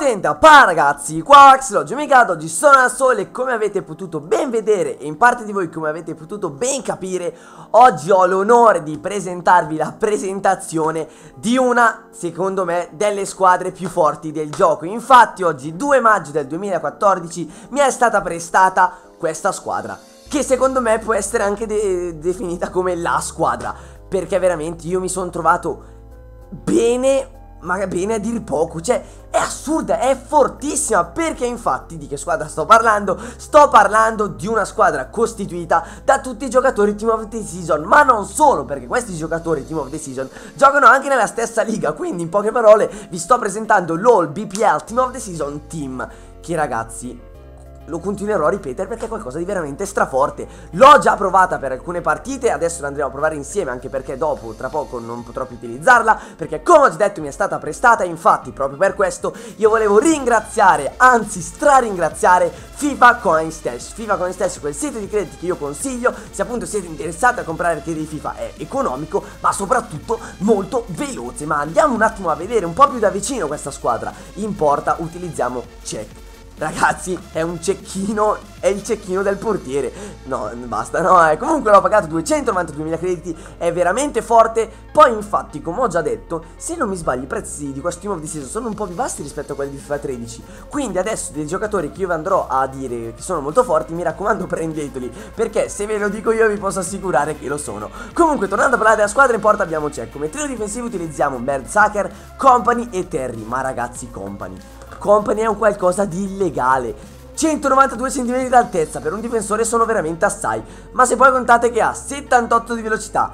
Attenta, pa ragazzi, qua Axelogio Mikado, oggi sono al sole e come avete potuto ben vedere e in parte di voi come avete potuto ben capire, oggi ho l'onore di presentarvi la presentazione di una, secondo me, delle squadre più forti del gioco. Infatti oggi 2 maggio del 2014 mi è stata prestata questa squadra, che secondo me può essere anche definita come la squadra, perché veramente io mi sono trovato bene, ma bene a dir poco, cioè è assurda, è fortissima, perché infatti di che squadra sto parlando? Sto parlando di una squadra costituita da tutti i giocatori Team of the Season, ma non solo, perché questi giocatori Team of the Season giocano anche nella stessa liga, quindi in poche parole vi sto presentando l'All BPL Team of the Season Team, che ragazzi lo continuerò a ripetere perché è qualcosa di veramente straforte. L'ho già provata per alcune partite, adesso la andremo a provare insieme, anche perché dopo, tra poco, non potrò più utilizzarla, perché come ho già detto mi è stata prestata. Infatti proprio per questo io volevo ringraziare, anzi straringraziare FIFA Coin Stash. FIFA Coin Stash è quel sito di crediti che io consiglio se appunto siete interessati a comprare crediti di FIFA. È economico ma soprattutto molto veloce. Ma andiamo un attimo a vedere un po' più da vicino questa squadra. In porta utilizziamo Cech. Ragazzi, è un cecchino, è il cecchino del portiere. No, basta, no, comunque l'ho pagato 292.000 crediti, è veramente forte. Poi infatti, come ho già detto, se non mi sbaglio i prezzi di questo Team of the Season sono un po' più bassi rispetto a quelli di FIFA 13. Quindi adesso dei giocatori che io vi andrò a dire che sono molto forti, mi raccomando prendeteli, perché se ve lo dico io vi posso assicurare che lo sono. Comunque, tornando a parlare della squadra, in porta abbiamo Cech. Come trio difensivo utilizziamo Mertesacker, Kompany e Terry. Ma ragazzi, Kompany è un qualcosa di illegale. 192 cm d'altezza per un difensore sono veramente assai. Ma se poi contate che ha 78 di velocità,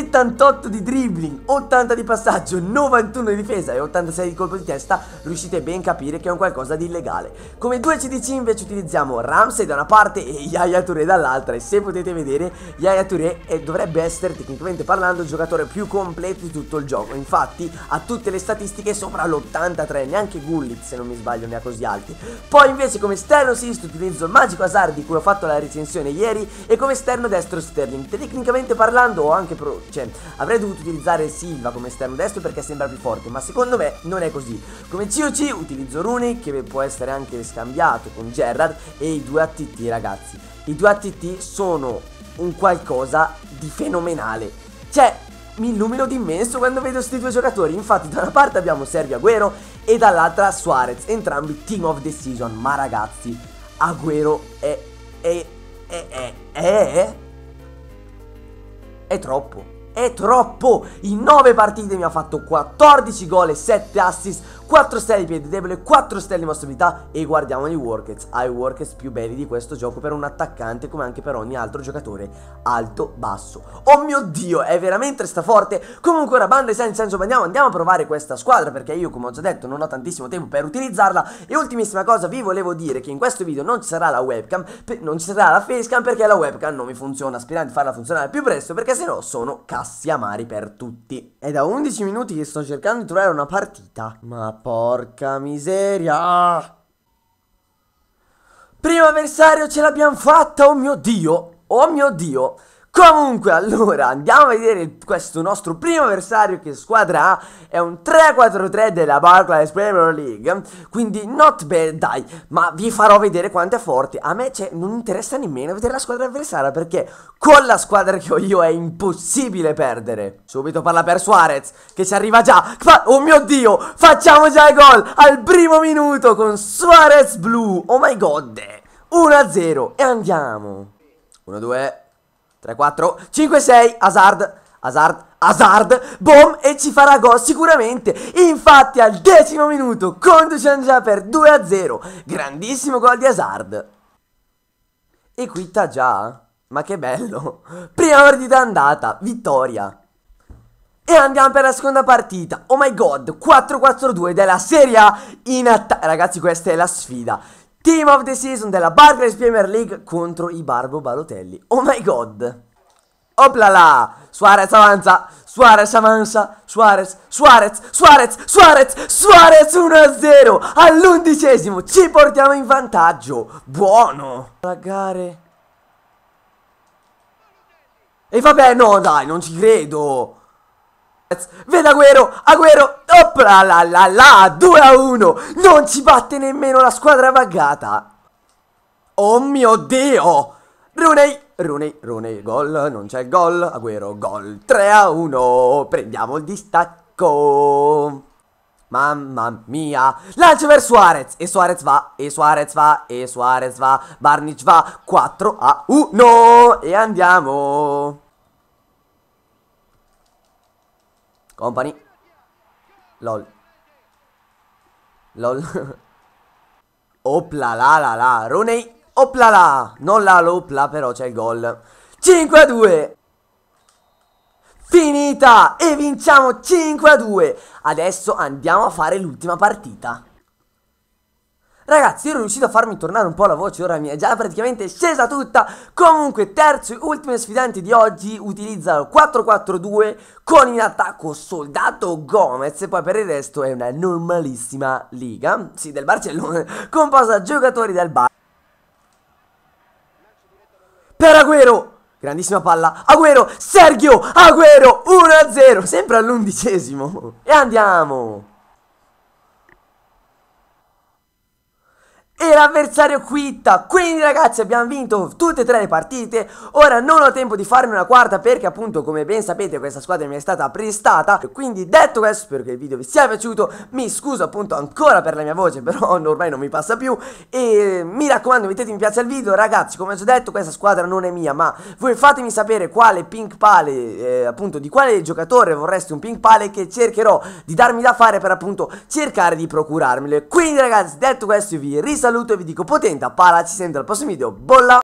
78 di dribbling, 80 di passaggio, 91 di difesa e 86 di colpo di testa, riuscite ben a capire che è un qualcosa di illegale. Come 2 CDC invece utilizziamo Ramsey da una parte e Yaya Touré dall'altra. E se potete vedere, Yaya Touré dovrebbe essere, tecnicamente parlando, il giocatore più completo di tutto il gioco. Infatti ha tutte le statistiche sopra l'83, neanche Gullit se non mi sbaglio ne ha così alti. Poi invece come esterno sinistro utilizzo il magico Hazard, di cui ho fatto la recensione ieri, e come esterno destro Sterling. Tecnicamente parlando ho anche avrei dovuto utilizzare Silva come esterno destro perché sembra più forte, ma secondo me non è così. Come COC utilizzo Rooney, che può essere anche scambiato con Gerrard, e i 2 ATT ragazzi. I 2 ATT sono un qualcosa di fenomenale, cioè mi illumino d'immenso quando vedo questi 2 giocatori. Infatti da una parte abbiamo Sergio Aguero e dall'altra Suarez, entrambi Team of the Season. Ma ragazzi, Aguero è troppo. È troppo! In 9 partite mi ha fatto 14 gol e 7 assist, 4 stelle di piede debole, 4 stelle di mostrabilità. E guardiamo i workets. Ha i workets più belli di questo gioco per un attaccante, come anche per ogni altro giocatore alto, basso. Oh mio Dio, è veramente straforte. Comunque ora, banda e senza senso, andiamo a provare questa squadra, perché io, come ho già detto, non ho tantissimo tempo per utilizzarla. E ultimissima cosa, vi volevo dire che in questo video non ci sarà la webcam, non ci sarà la facecam, perché la webcam non mi funziona. Sperando di farla funzionare più presto, perché sennò sono cassi amari per tutti. È da 11 minuti che sto cercando di trovare una partita, ma porca miseria. Primo avversario ce l'abbiamo fatta, oh mio Dio, oh mio Dio. Comunque allora andiamo a vedere questo nostro primo avversario, che squadra ha. È un 3-4-3 della Barclays Premier League, quindi not bad dai, ma vi farò vedere quanto è forte. A me non interessa nemmeno vedere la squadra avversaria, perché con la squadra che ho io è impossibile perdere. Subito parla per Suarez, che ci arriva già. Oh mio Dio, facciamo già il gol al primo minuto con Suarez blu. Oh my god, 1-0 e andiamo. 1-2 3, 4, 5, 6, Hazard, boom, e ci farà gol sicuramente. Infatti al 10° minuto conduciamo già per 2-0. Grandissimo gol di Hazard. E quitta già, ma che bello. Prima partita andata, vittoria. E andiamo per la seconda partita. Oh my god, 4-4-2 della Serie A in attacco. Ragazzi, questa è la sfida. Team of the Season della Barclays Premier League contro i Barbo Balotelli. Oh my god. Oplala. Suarez avanza. Suarez 1-0. All'11° ci portiamo in vantaggio. Buono. Raggare. E vabbè, no dai, non ci credo. Vede Agüero, Agüero, opla la la la, 2-1, non ci batte nemmeno la squadra vaggata. Oh mio Dio, Rooney, gol, non c'è il gol, Agüero, gol, 3-1, prendiamo il distacco. Mamma mia, lancio per Suarez, e Suarez va, Barnic va, 4-1, e andiamo. Company. LOL. Opla la. Rooney. Opla la. Non la l'opla, però c'è il gol. 5-2. Finita. E vinciamo 5-2. Adesso andiamo a fare l'ultima partita. Ragazzi, io ero riuscito a farmi tornare un po' la voce, ora mi è già praticamente scesa tutta. Comunque, terzo e ultimo sfidante di oggi utilizza il 4-4-2 con in attacco Soldato Gomez. E poi per il resto è una normalissima liga, sì, del Barcellona, composta da giocatori del Bar. Per Agüero, grandissima palla, Agüero, Sergio Agüero, 1-0, sempre all'11°. E andiamo. E l'avversario quitta. Quindi ragazzi abbiamo vinto tutte e tre le partite. Ora non ho tempo di farne una quarta perché appunto come ben sapete questa squadra mi è stata prestata. Quindi detto questo spero che il video vi sia piaciuto. Mi scuso appunto ancora per la mia voce, però ormai non mi passa più. E mi raccomando mettete mi piace al video. Ragazzi, come ho già detto, questa squadra non è mia, ma voi fatemi sapere quale pink pale, appunto di quale giocatore vorreste un pink pale, che cercherò di darmi da fare per appunto cercare di procurarmelo. Quindi ragazzi, detto questo io vi risaluto e vi dico potente pala, ci sento al prossimo video, bolla!